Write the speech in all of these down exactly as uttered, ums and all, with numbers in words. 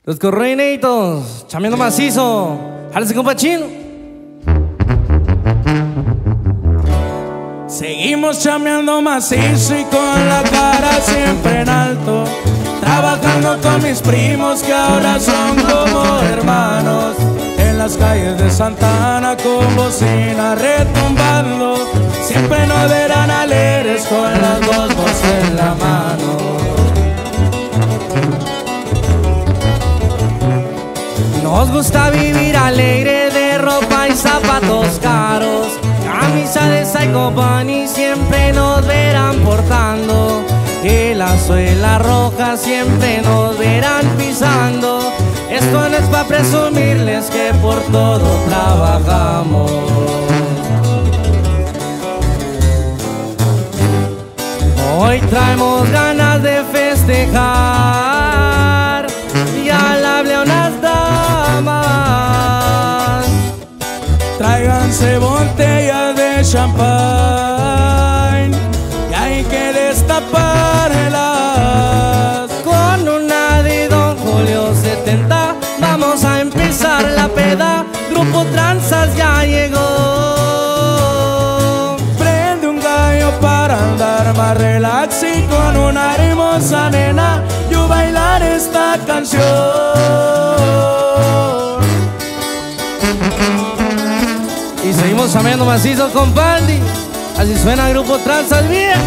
Los correineitos, chameando macizo. Jálese, compa Chino. Seguimos chameando macizo y con la cara siempre en alto, trabajando con mis primos que ahora son como hermanos. En las calles de Santa Ana con bocina retumbando, siempre nos verán alegres con las dos voces en la mano. Nos gusta vivir alegre, de ropa y zapatos caros, camisa de Psycho Bunny siempre nos verán portando, y la suela roja siempre nos verán pisando. Esto no es pa' presumirles que por todo trabajamos. Hoy traemos ganas de festejar, ya le hablé a unas damas. Tráiganse botellas de champán y hay que destaparlas. Con una de Don Julio setenta vamos a empezar la peda. Grupo Tranzas ya llegó. Prende un gallo para andar más relax y con una hermosa nena yo bailar esta canción. Y seguimos chameando macizo con Baldi. Así suena Grupo Tranzas viejo.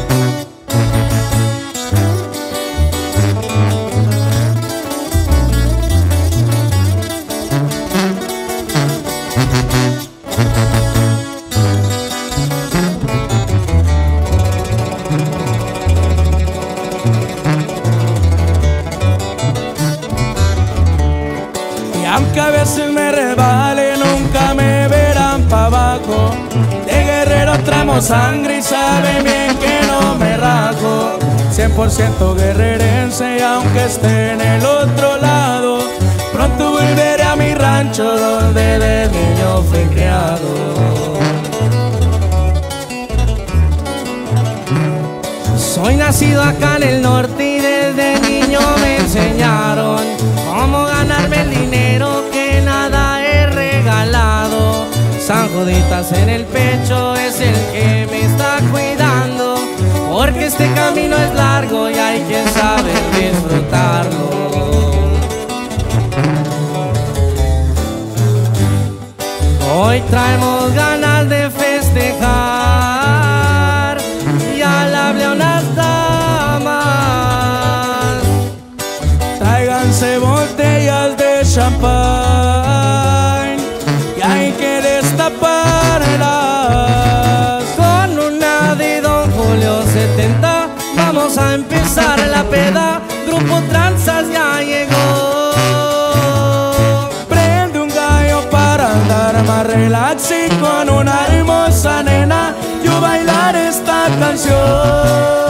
Y aunque a veces me resbale, nunca me verán pa' abajo. De guerrero traemos sangre y saben bien que no me rajo. Cien por ciento guerrerense y aunque esté en el otro lado, pronto volveré a mi rancho donde de niño fui criado. Soy nacido acá en el norte y desde niño me enseñaron cómo ganarme el dinero, que nada es regalado. San Juditas en el pecho es el que me está cuidando, porque este camino es largo y hay que saber disfrutarlo. Hoy traemos ganas de festejar, ya le hablé a unas damas. Tráiganse botellas de champán y hay que destaparlas. Con una de Don Julio setenta vamos a empezar la peda. Grupo Tranzas ya llegó. Prende un gallo para andar más relax y con una hermosa nena yo bailar esta canción.